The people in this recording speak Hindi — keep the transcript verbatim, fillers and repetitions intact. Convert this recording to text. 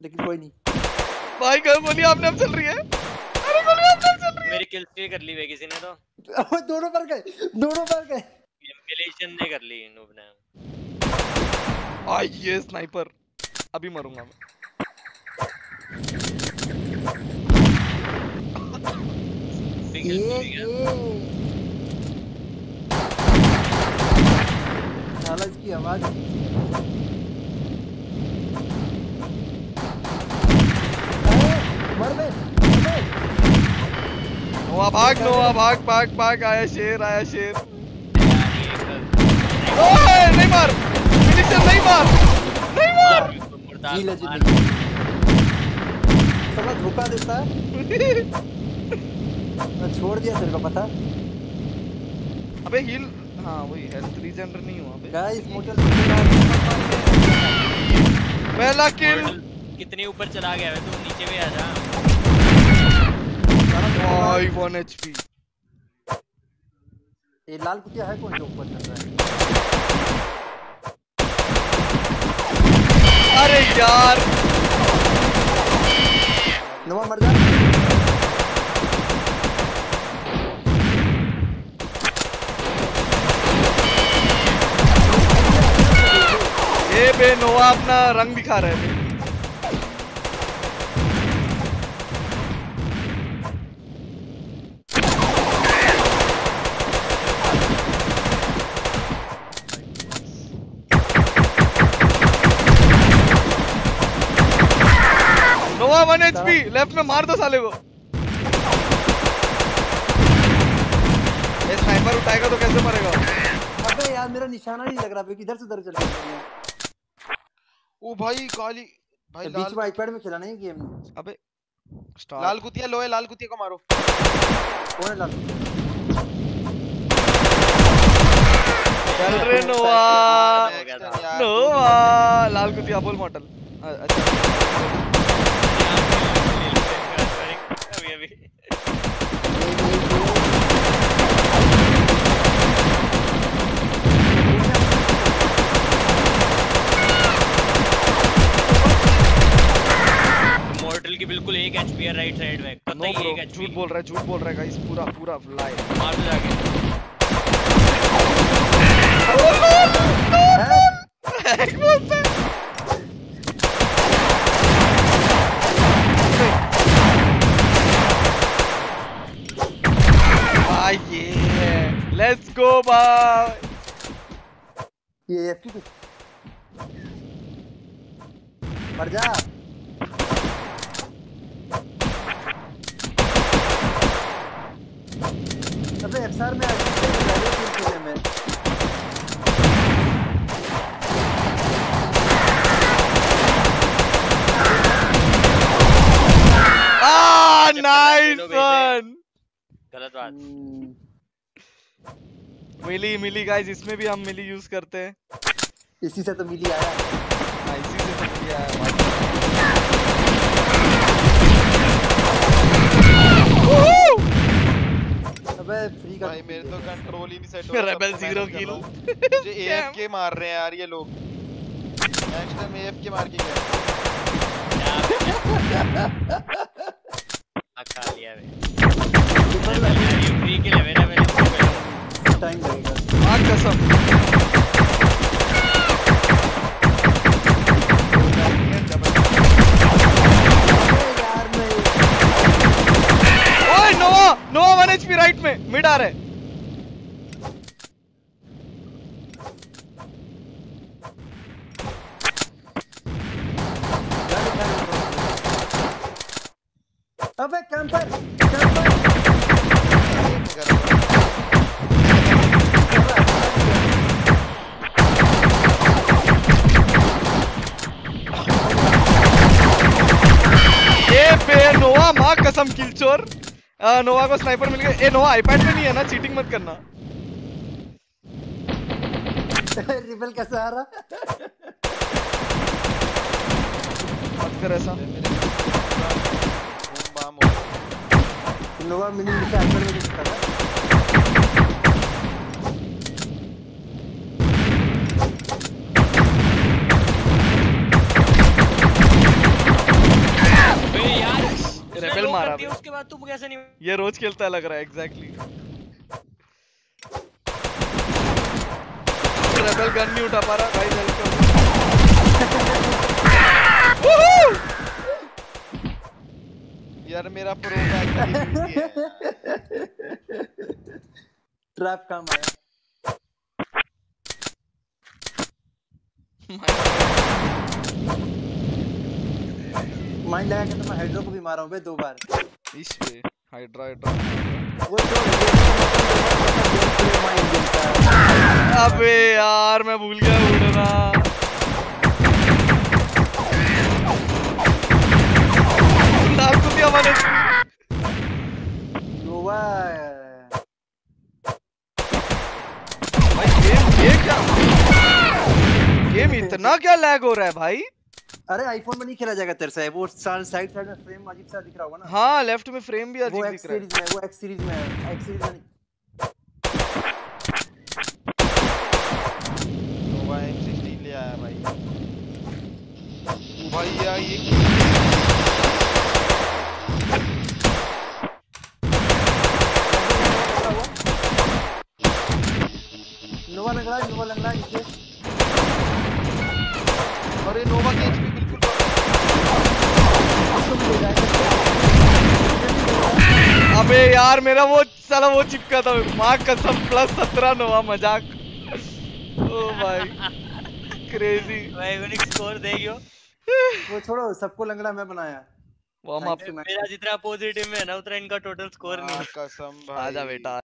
लेकिन कोई नहीं भाई गोली आपने अब चल रही है। अरे गोली आपने अब चल रही है। मेरी किल स्ट्रीक कर ली है किसी ने तो। अब दोनों पर गए दोनों पर गए। मिलिशियन ने कर ली नूब ने। आई ये स्नाइपर अभी मरूंगा मैं। ये ये साला इसकी आवाज मर बे नोआ भाग नोआ भाग भाग भाग आया शेर आया शेर। ओए नहीं मार मिलिशियन नहीं मार नहीं मार। जी ले जी साला धोखा देता है। मैं छोड़ दिया तेरे को पता। अबे हील हाँ वही हेल्थ रीजनर नहीं हुआ बे। गाइस मोटल पहला किल। कितने ऊपर चला गया है तू नीचे भी आ जा। भाई वन एचपी। ये लाल कुतिया है कौन जो ऊपर चल रहा है? अरे यार नवा मर जा। ये बे नोआ अपना रंग दिखा रहे थे। नोआ वन एचपी लेफ्ट में मार दो साले को। ये स्नाइपर उठाएगा तो कैसे मरेगा? अबे यार मेरा निशाना नहीं लग रहा है किधर से उधर चल रहा है। ओ भाई काली भाई बीच लाल में आईपैड में खेला नहीं गेम। अबे लाल कुतिया लोहे लाल कुतिया को मारो। कौन है लाल कुतिया? चल रे नोआ नोआ लाल कुतिया बोल मॉडल। अच्छा अभी अभी मॉर्टल की बिल्कुल एक एचपी है राइट साइड में। पता ही एक एचपी। झूठ बोल रहा है झूठ बोल रहा है गाइस पूरा पूरा लाइव मार दो जाके। एक बोलता है। भाई ये लेट्स गो भाई। ये एफटी पे मर जा। अबे एफआर में आ में आ नाइस वन। गलत बात। मिली मिली गाइस इसमें भी हम मिली यूज करते हैं। इसी से तो मिली आया। हाँ इसी से तो मिली आया भाई। अबे फ्री का भाई मेरे तो कंट्रोल ही नहीं सेट हो रहा। Rebel zero kill. मुझे एएफके मार रहे हैं यार ये लोग। नेक्स्ट टाइम एएफके मार के गए। खा लिया बे। फ्री के लिए मेरा मेरे टाइम लगेगा। आग कसम। ओए Noah Noah one HP right में मिड आ रहे। अबे कैंपर कैंपर ये बे नोआ माँ कसम किल चोर। नोआ को स्नाइपर मिल गया। ए नोआ आईपैड में नहीं है ना चीटिंग मत करना। रिबल कैसे आ रहा? मत कर ऐसा। नोआ मिनी मिलिशिया आईपैड में दिखता था। बात तुम कैसे नहीं? ये रोज खेलता है लग रहा है। एग्जैक्टली। रेबल गन नहीं उठा पा रहा भाई। हेल्प कर। यार मेरा प्रो बैग है। ट्रैप काम आया। माइंड लगा के तो मैं हाइड्रो को भी मारा हूं बे दो बार। इस पे हाइड्रा हाइड्रा। वो जो माइंड देता है। अबे यार मैं भूल गया उड़ना। नाक को दिया मैंने। नोवा भाई गेम ये क्या? गेम इतना क्या लैग हो रहा है भाई? अरे आईफोन में नहीं खेला जाएगा तेरे से। वो साइड साइड में फ्रेम अजीब सा दिख रहा होगा ना। हाँ लेफ्ट में फ्रेम भी वो अजीब एक्स दिख रहा है। सीरीज में वो एक्स सीरीज में है। एक्स सीरीज में नहीं। नोवा एम सिक्सटीन ले आया भाई। ओ भाई यार ये नोवा लग रहा है। नोवा लग रहा है नीचे। अरे नोवा के एचपी बिल्कुल कम है। अबे यार मेरा वो साला वो चिपका था। माँ कसम प्लस सत्रह नोवा मजाक। ओ भाई क्रेजी। भाई यूनिक स्कोर देगियो। वो छोड़ो सबको लंगड़ा मैं बनाया। Warm up. मेरा जितना पॉजिटिव में है ना उतना इनका टोटल स्कोर नहीं है। कसम भाई। आजा बेटा।